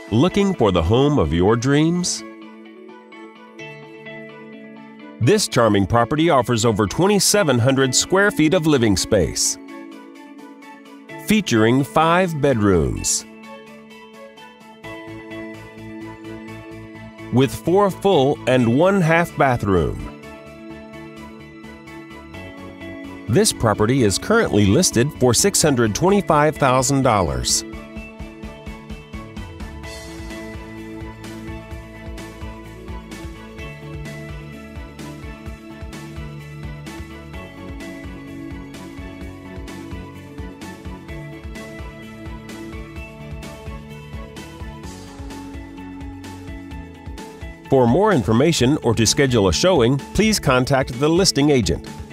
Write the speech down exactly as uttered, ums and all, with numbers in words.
Looking for the home of your dreams? This charming property offers over twenty-seven hundred square feet of living space, featuring five bedrooms, with four full and one half bathroom. This property is currently listed for six hundred twenty-five thousand dollars. For more information or to schedule a showing, please contact the listing agent.